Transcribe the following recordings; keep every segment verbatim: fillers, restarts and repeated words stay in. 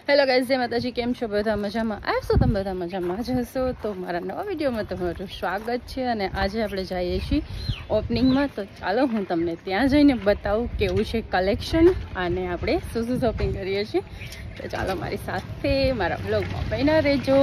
Hello guys, જય માતાજી. કેમ છો બધા? મજામાં આવશો તમે? બધા મજામાં જ હશો. તો મારા નવા વિડીયોમાં તમારું સ્વાગત છે. અને આજે આપણે જઈએ છીએ ઓપનિંગમાં. તો ચાલો હું તમને ત્યાં જઈને બતાવું કેવું છે કલેક્શન અને આપણે શું શું શોપિંગ કરીએ છીએ. તો ચાલો મારી સાથે મારા બ્લોગમાં બન્યા રહેજો.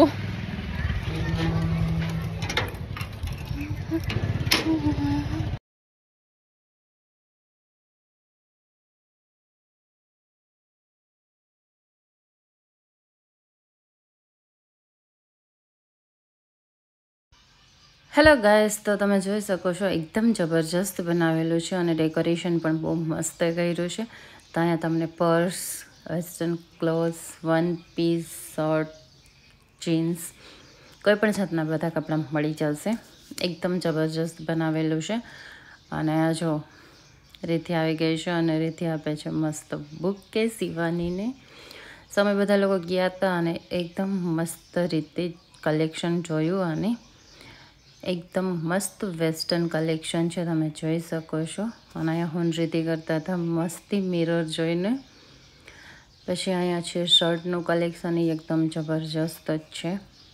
હેલો ગાઈસ, તો તમે જોઈ શકો છો એકદમ જબરજસ્ત બનાવેલું છે અને ડેકોરેશન પણ બહુ મસ્ત કર્યું છે. તો અહીંયા તમને purse, western clothes, one piece, shirt, jeans, કોઈ પણ જાતના બધા કપડાં મળી જશે. એકદમ જબરજસ્ત બનાવેલું છે. અને આ જો રીતિ આવી ગઈ છે અને રીતિ આપે છે મસ્ત બુકે સીવાનીને. સમય બધા લોકો ગયા હતા અને એકદમ મસ્ત રીતે કલેક્શન જોયું અને એકદમ મસ્ત વેસ્ટર્ન કલેક્શન છે, તમે જોઈ શકો છો. અને અહીંયા હું રીતિ કરતા હતા મસ્તી મિરર જોઈને. પછી અહીંયા છે શર્ટનું કલેક્શન, એ એકદમ જબરજસ્ત જ છે.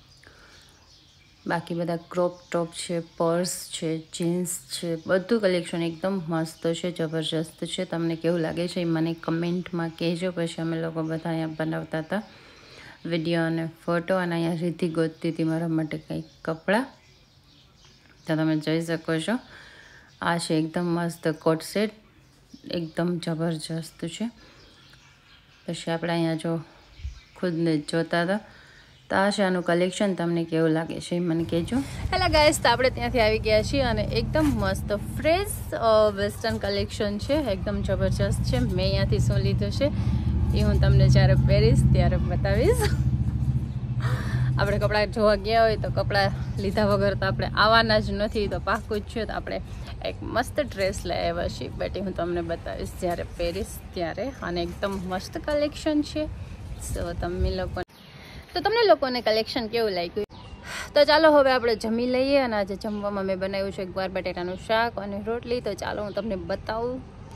બાકી બધા ક્રોપ ટોપ છે, પર્સ છે, જીન્સ છે, બધું કલેક્શન એકદમ મસ્ત છે, જબરજસ્ત છે. તમને કેવું લાગે છે એ મને કમેન્ટમાં કહેજો. પછી અમે લોકો બધા અહીંયા બનાવતા હતા વિડીયો અને ફોટો. અને અહીંયા રીતિ ગોતતી હતી મારા માટે કંઈક કપડાં. તો તમે જોઈ શકો છો આ છે એકદમ મસ્ત કોટ સેટ, એકદમ જબરજસ્ત છે. પછી આપણે અહીંયા જો ખુદને જોતા હતા. તો આ છે આનું કલેક્શન. તમને કેવું લાગે છે એ મને કહેજો. હેલો ગાઈસ, તો આપણે ત્યાંથી આવી ગયા છીએ અને એકદમ મસ્ત ફ્રેશ વેસ્ટર્ન કલેક્શન છે, એકદમ જબરજસ્ત છે. મેં અહીંયાથી શું લીધું છે એ હું તમને જ્યારે પહેરીશ ત્યારે બતાવીશ. આપણે કપડાં જોવા ગયા હોય તો કપડાં લીધા વગર તો આપણે આવવાના જ નથી. તો પાક્કું જ છે. તો આપણે એક મસ્ત ડ્રેસ લઈ આવ્યા છીએ, બેટી હું તમને બતાવીશ જ્યારે પહેરીશ ત્યારે. અને એકદમ મસ્ત કલેક્શન છે. સો તમે લોકો તો તમને લોકોને કલેક્શન કેવું લાગ્યું? તો ચાલો હવે આપણે જમી લઈએ. અને આજે જમવામાં મેં બનાવ્યું છે ગુવાર બટેટાનું શાક અને રોટલી. તો ચાલો હું તમને બતાવું.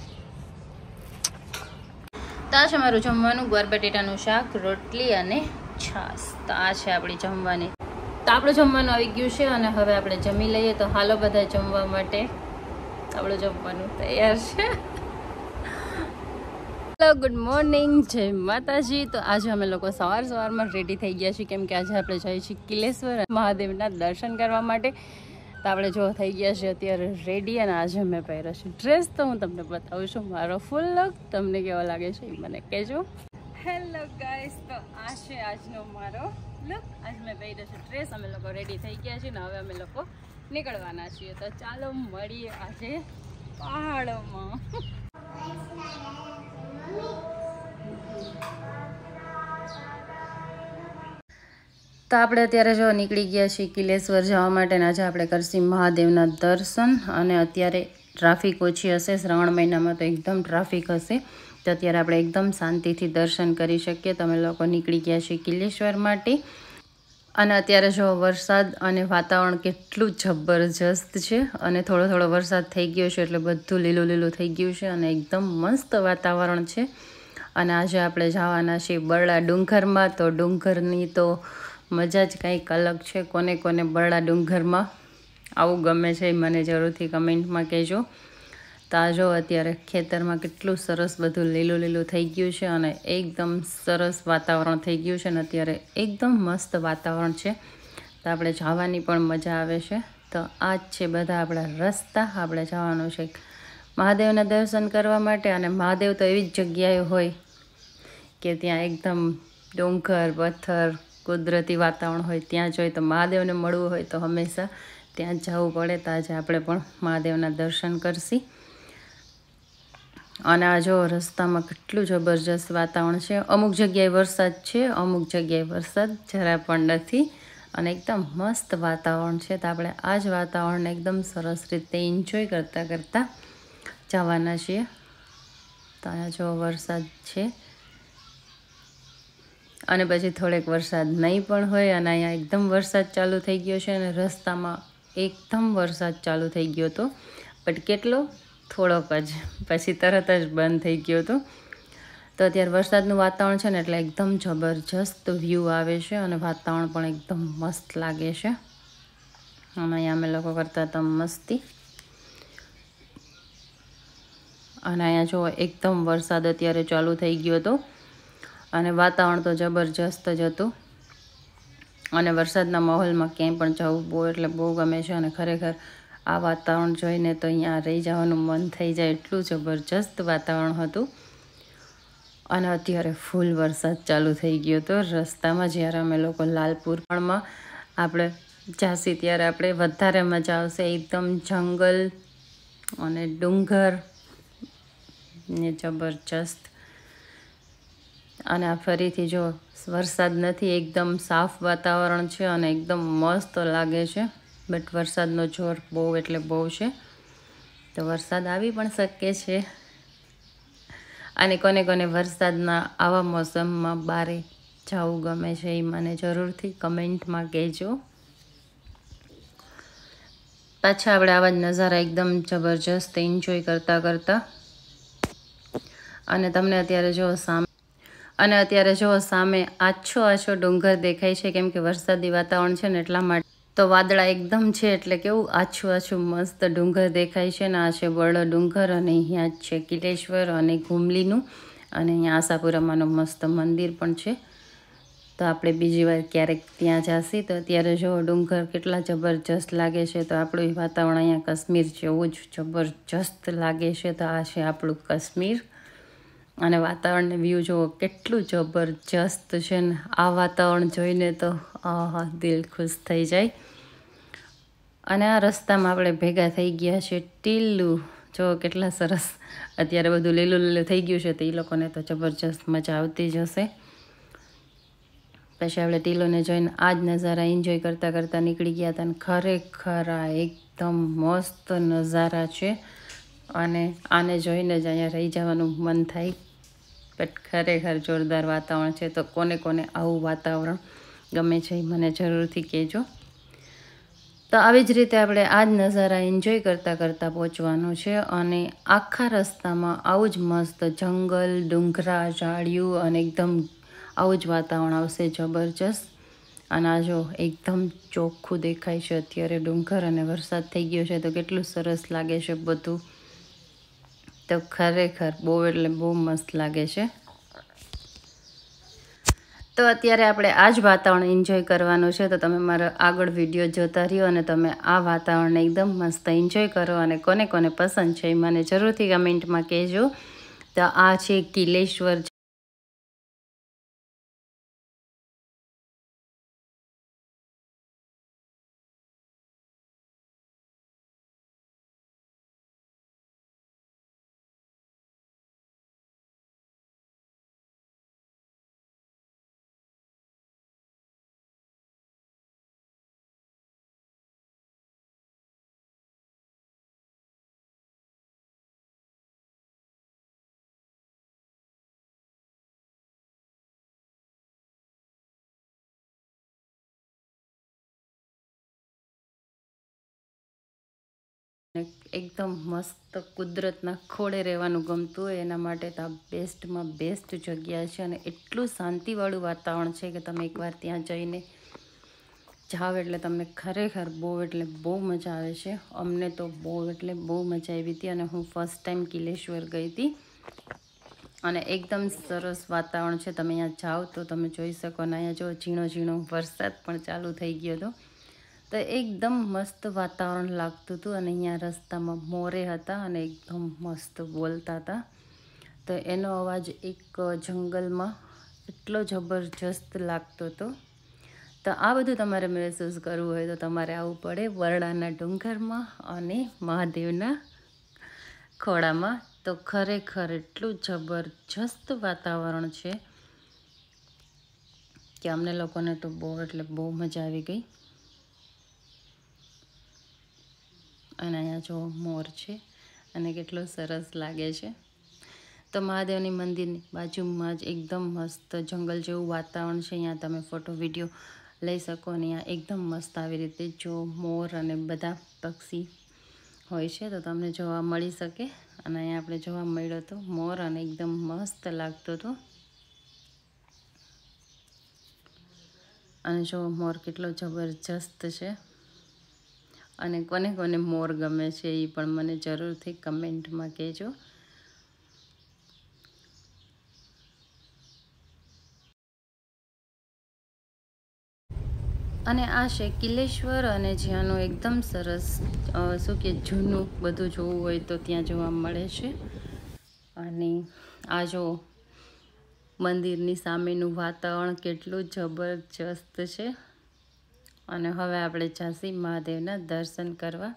તો આ છે મારું જમવાનું, ગુવાર બટેટાનું શાક, રોટલી અને છાસ. તો આ છે આપણી જમવાની. તો આપણું જમવાનું આવી ગયું છે અને હવે આપણે જમી લઈએ. તો હાલો બધા જમવા માટે. આપણું જમવાનું તૈયાર છે. હેલો, ગુડ મોર્નિંગ, જય માતાજી. તો આજે અમે લોકો સવાર સવારમાં રેડી થઈ ગયા છીએ, કેમ કે આજે આપણે જઈએ છીએ કિલેશ્વર મહાદેવના દર્શન કરવા માટે. તો આપણે જો થઈ ગયા છે અત્યારે રેડી. અને આજે મેં પહેર્યો છે ડ્રેસ. તો હું તમને બતાવું છું મારો ફૂલ લુક. તમને કેવો લાગે છે એ મને કહેજો. હેલો ગાઈસ, તો આ છે આજનો મારો લુક. આજ મેં પહેર્યો છે ડ્રેસ. અમે લોકો રેડી થઈ ગયા છીએ ને હવે અમે લોકો નીકળવાના છીએ. તો ચાલો મળીએ આજે પહાડોમાં. તો આપણે અત્યારે જો નીકળી ગયા છીએ કિલેશ્વર જવા માટે. આજે આપણે કરશું મહાદેવના દર્શન. અને અત્યારે ટ્રાફિક ઓછી હશે. શ્રાવણ મહિનામાં તો એકદમ ટ્રાફિક હશે. તો અત્યારે આપણે એકદમ શાંતિથી દર્શન કરી શકીએ. તમે લોકો નીકળી ગયા છીએ કિલેશ્વર માટે. અને અત્યારે જો વરસાદ અને વાતાવરણ કેટલું જબરજસ્ત છે. અને થોડો થોડો વરસાદ થઈ ગયો છે એટલે બધું લીલું લીલું થઈ ગયું છે અને એકદમ મસ્ત વાતાવરણ છે. અને આજે આપણે જવાના છીએ બરડા ડુંગરમાં. તો ડુંગરની તો મજા જ કંઈક અલગ છે. કોને કોને બરડા ડુંગરમાં આવું ગમે છે મને જરૂરથી કમેન્ટમાં કહેજો. તો આ જો અત્યારે ખેતરમાં કેટલું સરસ બધું લીલું લીલું થઈ ગયું છે અને એકદમ સરસ વાતાવરણ થઈ ગયું છે. અને અત્યારે એકદમ મસ્ત વાતાવરણ છે. તો આપણે જવાની પણ મજા આવે છે. તો આ જ છે બધા આપણા રસ્તા. આપણે જવાનું છે મહાદેવના દર્શન કરવા માટે. અને મહાદેવ તો એવી જ જગ્યાએ હોય કે ત્યાં એકદમ ડુંગર, પથ્થર, કુદરતી વાતાવરણ હોય. ત્યાં જોઈએ તો મહાદેવને મળવું હોય તો હંમેશા ત્યાં જવું પડે. તો આજે આપણે પણ મહાદેવના દર્શન કરશી. અને આ જો રસ્તામાં કેટલું જબરજસ્ત વાતાવરણ છે. અમુક જગ્યાએ વરસાદ છે, અમુક જગ્યાએ વરસાદ જરા પણ નથી. અને એકદમ મસ્ત વાતાવરણ છે. તો આપણે આ જ વાતાવરણને એકદમ સરસ રીતે એન્જોય કરતાં કરતાં જવાના છીએ. તો અહીંયા જો વરસાદ છે અને પછી થોડેક વરસાદ નહીં પણ હોય. અને અહીંયા એકદમ વરસાદ ચાલુ થઈ ગયો છે. અને રસ્તામાં એકદમ વરસાદ ચાલુ થઈ ગયો હતો, બટ કેટલો થોડોક જ, પછી તરત જ બંધ થઈ ગયો હતો. તો અત્યારે વરસાદનું વાતાવરણ છે ને એટલે એકદમ જબરજસ્ત વ્યૂ આવે છે અને વાતાવરણ પણ એકદમ મસ્ત લાગે છે. અને અહીંયા અમે લોકો કરતા હતા મસ્તી. અને અહીંયા જો એકદમ વરસાદ અત્યારે ચાલુ થઈ ગયો હતો અને વાતાવરણ તો જબરજસ્ત જ હતું. અને વરસાદના માહોલમાં ક્યાંય પણ જવું બહુ એટલે બહુ ગમે છે અને ખરેખર આ વાતાવરણ જોઈને તો અહીંયા રહી જવાનું મન થઈ જાય એટલું જબરજસ્ત વાતાવરણ હતું. અને અત્યારે ફૂલ વરસાદ ચાલુ થઈ ગયો હતો. રસ્તામાં જ્યારે અમે લોકો લાલપુર પણમાં આપણે જાસી ત્યારે આપણે વધારે મજા આવશે. એકદમ જંગલ અને ડુંગર ને જબરજસ્ત. અને આ ફરીથી જો વરસાદ નથી, એકદમ સાફ વાતાવરણ છે અને એકદમ મસ્ત લાગે છે. બટ વરસાદનો જોર બહુ એટલે બહુ છે, તો વરસાદ આવી પણ શકે છે. અને કોને કોને વરસાદના આવા મોસમમાં બારે જવું ગમે છે એ મને જરૂરથી કમેન્ટમાં કહેજો. પાછા આપણે આવા જ નજારા એકદમ જબરજસ્ત એન્જોય કરતાં કરતાં અને તમને અત્યારે જો સામે અને અત્યારે જો સામે આછો આછો ડુંગર દેખાય છે, કેમ કે વરસાદી વાતાવરણ છે ને એટલા માટે. તો વાદળા એકદમ છે એટલે કેવું આછું આછું મસ્ત ડુંગર દેખાય છે ને. આ છે બરડો ડુંગર અને અહીંયા જ છે કિલેશ્વર અને ઘુમલીનું અને અહીંયા આશાપુરામાંનું મસ્ત મંદિર પણ છે. તો આપણે બીજી વાર ક્યારેક ત્યાં જાસી તો અત્યારે જો ડુંગર કેટલા જબરજસ્ત લાગે છે. તો આપણું વાતાવરણ અહીંયા કાશ્મીર જેવું જ જબરજસ્ત લાગે છે. તો આ છે આપણું કાશ્મીર અને વાતાવરણને વ્યૂ જુઓ કેટલું જબરજસ્ત છે ને. આ વાતાવરણ જોઈને તો આહા દિલ ખુશ થઈ જાય. અને આ રસ્તામાં આપણે ભેગા થઈ ગયા છે ટીલું. જો કેટલા સરસ અત્યારે બધું લીલું લીલું થઈ ગયું છે, તો એ લોકોને તો જબરજસ્ત મજા આવતી જ હશે. પછી આપણે ટીલોને જોઈને આ જ નજારા એન્જોય કરતાં કરતાં નીકળી ગયા હતા. અને ખરેખર આ એકદમ મસ્ત નજારા છે અને આને જોઈને જ અહીંયા રહી જવાનું મન થાય. બટ ખરેખર જોરદાર વાતાવરણ છે. તો કોને કોને આવું વાતાવરણ ગમે છે એ મને જરૂરથી કહેજો. તો આવી જ રીતે આપણે આ જ નજારા એન્જોય કરતાં કરતાં પહોંચવાનું છે. અને આખા રસ્તામાં આવું જ મસ્ત જંગલ, ડુંગરા, ઝાડિયું અને એકદમ આવું જ વાતાવરણ આવશે જબરજસ્ત. અને આ જો એકદમ ચોખ્ખું દેખાય છે અત્યારે ડુંગર અને વરસાદ થઈ ગયો છે તો કેટલું સરસ લાગે છે બધું. તો ખરેખર બહુ એટલે બહુ મસ્ત લાગે છે. તો અત્યારે આપણે આ જ વાતાવરણ એન્જોય કરવાનું છે. તો તમે મારો આગળ વિડીયો જોતા રહ્યો અને તમે આ વાતાવરણને એકદમ મસ્ત એન્જોય કરો. અને કોને કોને પસંદ છે એ મને જરૂરથી કમેન્ટમાં કહેજો. તો આ છે કિલેશ્વર. એકદમ મસ્ત કુદરતના ખોળે રહેવાનું ગમતું હોય એના માટે તો આ બેસ્ટમાં બેસ્ટ જગ્યા છે. અને એટલું શાંતિવાળું વાતાવરણ છે કે તમે એકવાર ત્યાં જઈને જાઓ એટલે તમને ખરેખર બહુ એટલે બહુ મજા આવે છે. અમને તો બહુ એટલે બહુ મજા આવી હતી. અને હું ફર્સ્ટ ટાઈમ કિલેશ્વર ગઈ હતી અને એકદમ સરસ વાતાવરણ છે. તમે અહીંયા જાઓ તો તમે જોઈ શકો. અને અહીંયા જો ઝીણો ઝીણો વરસાદ પણ ચાલુ થઈ ગયો હતો. તો એકદમ મસ્ત વાતાવરણ લાગતું હતું. અને અહીંયા રસ્તામાં મોરે હતા અને એકદમ મસ્ત બોલતા હતા. તો એનો અવાજ એક જંગલમાં એટલો જબરજસ્ત લાગતો હતો. તો આ બધું તમારે મહેસૂસ કરવું હોય તો તમારે આવવું પડે વરડાના ડુંગરમાં અને મહાદેવના ખોળામાં. તો ખરેખર એટલું જબરજસ્ત વાતાવરણ છે કે અમને લોકોને તો બહુ એટલે બહુ મજા આવી ગઈ. અને અહીંયા જો મોર છે અને કેટલો સરસ લાગે છે. તો મહાદેવની મંદિરની બાજુમાં જ એકદમ મસ્ત જંગલ જેવું વાતાવરણ છે. અહીંયા તમે ફોટો વિડીયો લઈ શકો. અને અહીંયા એકદમ મસ્ત આવી રીતે જો મોર અને બધા પક્ષી હોય છે તો તમને જોવા મળી શકે. અને અહીંયા આપણે જોવા મળ્યો હતો મોર અને એકદમ મસ્ત લાગતો હતો. અને જો મોર કેટલો જબરજસ્ત છે અને કોને કોને મોર ગમે છે એ પણ મને જરૂરથી કમેન્ટમાં કહેજો. અને આ છે કિલેશ્વર અને જ્યાંનું એકદમ સરસ શું કે જૂનું બધું જોવું હોય તો ત્યાં જોવા મળે છે. અને આ જો મંદિરની સામેનું વાતાવરણ કેટલું જબરજસ્ત છે. અને હવે આપણે જાસી મહાદેવના દર્શન કરવા.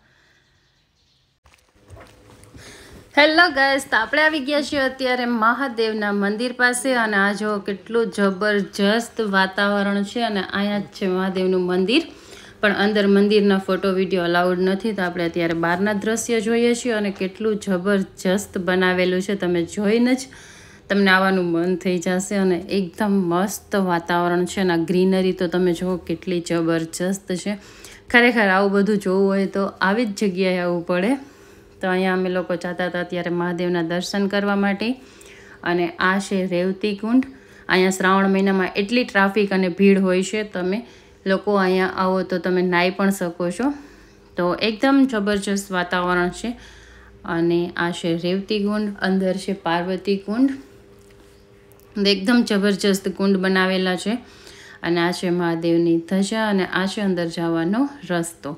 હેલો ગાઈસ, તો આપણે આવી ગયા છીએ અત્યારે મહાદેવના મંદિર પાસે. અને આ જો કેટલું જબરજસ્ત વાતાવરણ છે. અને અહીંયા જ છે મહાદેવનું મંદિર, પણ અંદર મંદિરના ફોટો વિડીયો અલાઉડ નથી, તો આપણે અત્યારે બહારના દ્રશ્ય જોઈએ છીએ. અને કેટલું જબરજસ્ત બનાવેલું છે, તમે જોઈને જ તમને આવવાનું મન થઈ જશે. અને એકદમ મસ્ત વાતાવરણ છે. અને આ ગ્રીનરી તો તમે જુઓ કેટલી જબરજસ્ત છે. ખરેખર આવું બધું જોવું હોય તો આવી જ જગ્યાએ આવવું પડે. તો અહીંયા અમે લોકો જતા હતા ત્યારે મહાદેવના દર્શન કરવા માટે. અને આ છે રેવતી કુંડ. અહીંયા શ્રાવણ મહિનામાં એટલી ટ્રાફિક અને ભીડ હોય છે, તમે લોકો અહીંયા આવો તો તમે નાહી પણ શકો છો. તો એકદમ જબરજસ્ત વાતાવરણ છે. અને આ છે રેવતી કુંડ, અંદર છે પાર્વતી કુંડ. એકદમ જબરજસ્ત કુંડ બનાવેલા છે. અને આ છે મહાદેવની ધજા અને આ છે અંદર જવાનો રસ્તો.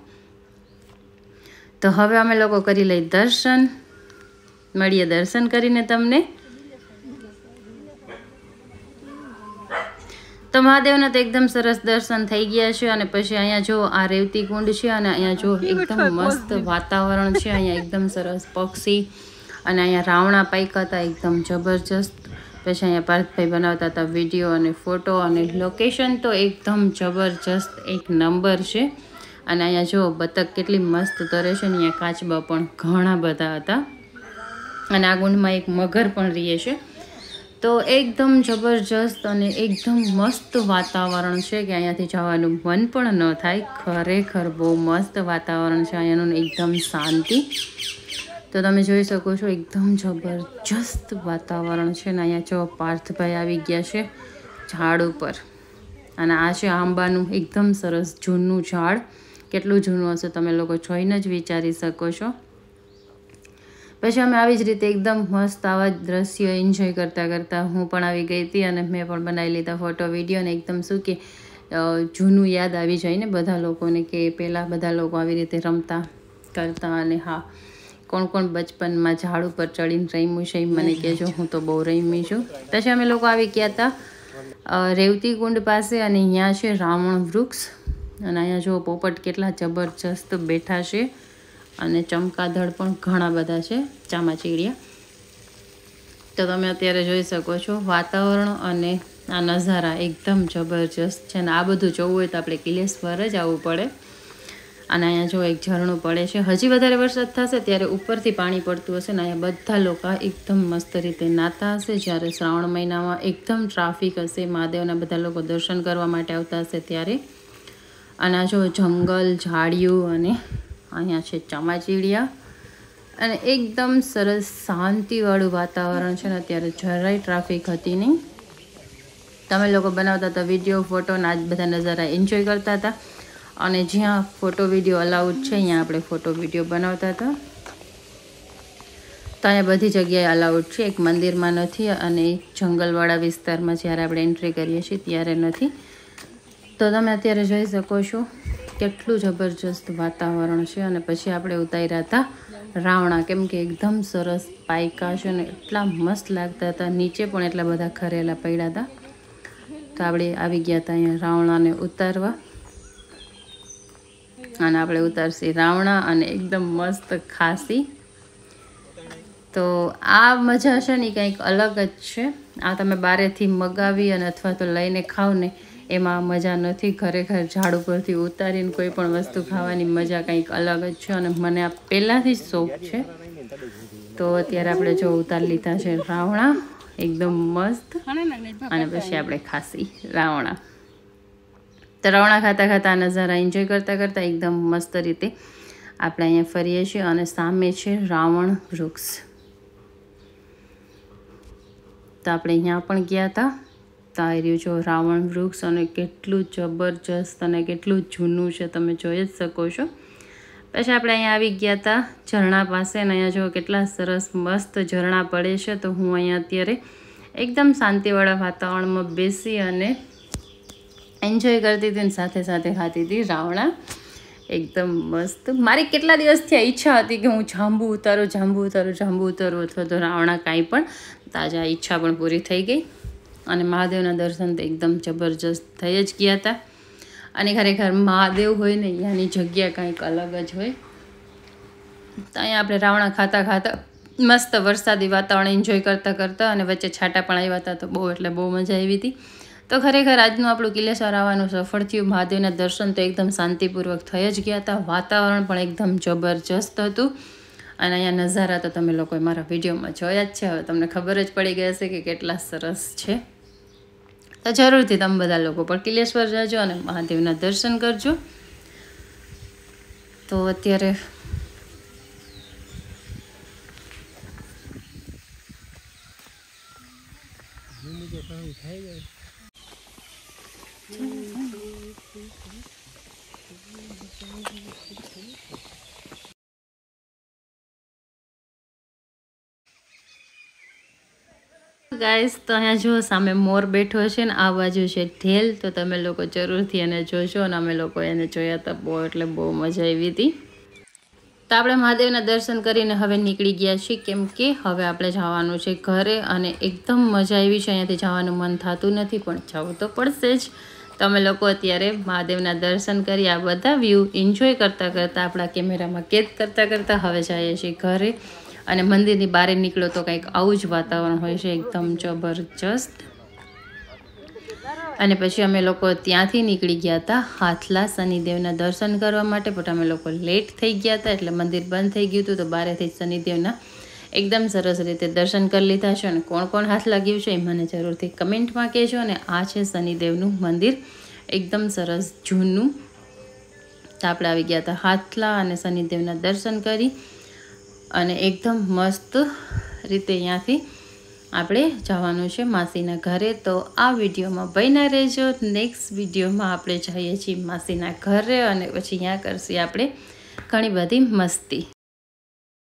તો હવે અમે લોકો કરી લઈ દર્શન. મળીએ દર્શન કરીને તમને. તો મહાદેવના તો એકદમ સરસ દર્શન થઈ ગયા છે. અને પછી અહીંયા જો આ રેવતી કુંડ છે અને અહીંયા જો એકદમ મસ્ત વાતાવરણ છે. અહીંયા એકદમ સરસ પક્ષી અને અહીંયા રાવણા પાક્યા હતા એકદમ જબરજસ્ત. પછી અહીંયા પાર્થભાઈ બનાવતા હતા વિડીયો અને ફોટો. અને લોકેશન તો એકદમ જબરજસ્ત એક નંબર છે. અને અહીંયા જો બતક કેટલી મસ્ત તરે છે ને અહીંયા કાચબા પણ ઘણા બધા હતા. અને આ કુંડમાં એક મગર પણ રહે છે. તો એકદમ જબરજસ્ત અને એકદમ મસ્ત વાતાવરણ છે કે અહીંયાથી જવાનું મન પણ ન થાય. ખરેખર બહુ મસ્ત વાતાવરણ છે અહીંયાનું, એકદમ શાંતિ. તો તમે જોઈ શકો છો એકદમ જબરજસ્ત વાતાવરણ છે. ને અહીંયા જો પાર્થભાઈ આવી ગયા છે ઝાડ ઉપર. અને આ છે આંબાનું એકદમ સરસ જૂનું ઝાડ. કેટલું જૂનું હશે તમે લોકો જોઈને જ વિચારી શકો છો. પછી અમે આવી જ રીતે એકદમ મસ્ત આવા જ દ્રશ્યો એન્જોય કરતાં કરતાં હું પણ આવી ગઈ હતી. અને મેં પણ બનાવી લીધા ફોટો વિડીયો. અને એકદમ શું કે જૂનું યાદ આવી જાય ને બધા લોકોને, કે પહેલાં બધા લોકો આવી રીતે રમતા કરતા. અને હા, કોણ કોણ બચપનમાં ઝાડ ઉપર ચડીને રમ્યું છે મને કહેજો. હું તો બહુ રમી છું. પછી અમે લોકો આવી ગયા હતા રેવતી કુંડ પાસે. અને અહીંયા છે રાવણ વૃક્ષ. અને અહીંયા જો પોપટ કેટલા જબરજસ્ત બેઠા છે. અને ચમકાદળ પણ ઘણા બધા છે, ચામાચીડિયા. તો તમે અત્યારે જોઈ શકો છો વાતાવરણ અને આ નજારા એકદમ જબરજસ્ત છે. અને આ બધું જોવું હોય તો આપણે કિલેશ્વર જ આવવું પડે. અને અહીંયા જો એક ઝરણું પડે છે. હજી વધારે વરસાદ થશે ત્યારે ઉપરથી પાણી પડતું હશે. ને અહીંયા બધા લોકો એકદમ મસ્ત રીતે નાતા હશે. જ્યારે શ્રાવણ મહિનામાં એકદમ ટ્રાફિક હશે, મહાદેવના બધા લોકો દર્શન કરવા માટે આવતા હશે ત્યારે. અને આ જો જંગલ, ઝાડિયું અને અહીંયા છે ચામાચીડિયા. અને એકદમ સરસ શાંતિવાળું વાતાવરણ છે. ને અત્યારે જરાય ટ્રાફિક હતી નહીં. તમે લોકો બનાવતા હતા વિડીયો, ફોટો ને આજ બધા નજારા એન્જોય કરતા હતા. અને જ્યાં ફોટો વિડીયો અલાઉડ છે અહીંયા આપણે ફોટો વિડીયો બનાવતા હતા. તો અહીંયા બધી જગ્યાએ અલાઉડ છે, એક મંદિરમાં નથી. અને જંગલવાળા વિસ્તારમાં જ્યારે આપણે એન્ટ્રી કરીએ છીએ ત્યારે નથી. તો તમે અત્યારે જોઈ શકો છો કેટલું જબરજસ્ત વાતાવરણ છે. અને પછી આપણે ઉતાર્યા હતા રાવણા, કેમ કે એકદમ સરસ પાયકા છે ને એટલા મસ્ત લાગતા હતા. નીચે પણ એટલા બધા ખરેલા પડ્યા હતા. તો આપણે આવી ગયા હતા અહીંયા રાવણાને ઉતારવા. અને આપણે ઉતારશી રાવણા અને એકદમ મસ્ત ખાસી. તો આ મજા છે ને કંઈક અલગ જ છે. આ તમે બારેથી મગાવી અને અથવા તો લઈને ખાવ ને એમાં મજા નથી. ખરેખર ઝાડ ઉપરથી ઉતારીને કોઈ પણ વસ્તુ ખાવાની મજા કંઈક અલગ જ છે. અને મને આ પહેલાંથી જ શોખ છે. તો અત્યારે આપણે જો ઉતારી લીધા છે રાવણા એકદમ મસ્ત. અને પછી આપણે ખાસી રાવણા. તો રાવણા ખાતા ખાતા નજારા એન્જોય કરતાં કરતાં એકદમ મસ્ત રીતે આપણે અહીંયા ફરીએ છીએ. અને સામે છે રાવણ વૃક્ષ. તો આપણે અહીંયા પણ ગયા હતા. તો આ રહ્યું જો રાવણ વૃક્ષ, અને કેટલું જબરજસ્ત અને કેટલું જૂનું છે તમે જોઈ જ શકો છો. પછી આપણે અહીંયા આવી ગયા હતા ઝરણા પાસે, અને અહીંયા જો કેટલા સરસ મસ્ત ઝરણા પડે છે. તો હું અહીંયા અત્યારે એકદમ શાંતિવાળા વાતાવરણમાં બેસી અને એન્જોય કરતી હતી, અને સાથે સાથે ખાતી હતી રાવણા. એકદમ મસ્ત. મારી કેટલા દિવસથી ઈચ્છા હતી કે હું જાંબુ ઉતારું જાંબુ ઉતારું જાંબુ ઉતારું અથવા તો રાવણા કાંઈ પણ. તાજા ઈચ્છા પણ પૂરી થઈ ગઈ, અને મહાદેવના દર્શન તો એકદમ જબરજસ્ત થઈ જ ગયા હતા. અને ખરેખર મહાદેવ હોય ને ત્યાંની જગ્યા કંઈક અલગ જ હોય. તો અહીંયા આપણે રાવણા ખાતા ખાતા મસ્ત વરસાદી વાતાવરણ એન્જોય કરતાં કરતાં, અને વચ્ચે છાંટા પણ આવ્યા હતા, તો બહુ એટલે બહુ મજા આવી હતી. તો ખરેખર આજનું આપણું કિલેશ્વર આવવાનું સફળ થયું. મહાદેવના દર્શન તો એકદમ શાંતિપૂર્વક થઈ જ ગયા હતા. વાતાવરણ પણ એકદમ જબરજસ્ત હતું. અને અહીંયા નજારા તો તમે લોકોએ મારા વિડીયોમાં જોયા જ છે. હવે તમને ખબર જ પડી ગઈ હશે કે કેટલા સરસ છે. તો જરૂરથી તમે બધા લોકો પણ કિલેશ્વર જજો અને મહાદેવના દર્શન કરજો. તો અત્યારે ગાઈસ, તો અહીંયા જો સામે મોર બેઠો છે ને આ બાજુ છે ઢેલ. તો તમે લોકો જરૂરથી એને જોશો, અને અમે લોકો એને જોયા હતા. બહુ એટલે બહુ મજા આવી હતી. તો આપણે મહાદેવના દર્શન કરીને હવે નીકળી ગયા છીએ, કેમ કે હવે આપણે જવાનું છે ઘરે. અને એકદમ મજા આવી છે, અહીંયાથી જવાનું મન થતું નથી, પણ જવું તો પડશે જ. તો અમે લોકો અત્યારે મહાદેવના દર્શન કરી આ બધા વ્યૂ એન્જોય કરતાં કરતાં આપણા કેમેરામાં કેદ કરતાં કરતાં હવે જઈએ છીએ ઘરે. અને મંદિરની બહાર નીકળો તો કંઈક આવું જ વાતાવરણ હોય છે, એકદમ જબરજસ્ત. અને પછી અમે લોકો ત્યાંથી નીકળી ગયા હતા હાથલા શનિદેવના દર્શન કરવા માટે, પણ અમે લોકો લેટ થઈ ગયા હતા એટલે મંદિર બંધ થઈ ગયું હતું. તો બારેથી શનિદેવના એકદમ સરસ રીતે દર્શન કરી લીધા છે. અને કોણ કોણ હાથલા ગયું છે એ મને જરૂરથી કમેન્ટમાં કહેજો. અને આ છે શનિદેવનું મંદિર, એકદમ સરસ જૂનું. તો આપણે આવી ગયા હતા હાથલા, અને શનિદેવના દર્શન કરી અને એકદમ મસ્ત રીતે અહીંયાથી આપણે જવાનું છે માસીના ઘરે. તો આ વિડીયોમાં બન્યા રહેજો. નેક્સ્ટ વિડીયોમાં આપણે જઈએ છીએ માસીના ઘરે, અને પછી અહીંયા કરશું આપણે ઘણી બધી મસ્તી.